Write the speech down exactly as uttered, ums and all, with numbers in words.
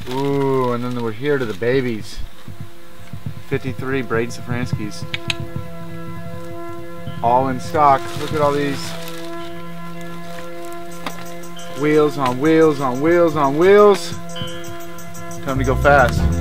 Ooh, and then we're here to the babies. fifty-three Braden Safranskis. All in stock. Look at all these. Wheels on wheels on wheels on wheels. Time to go fast.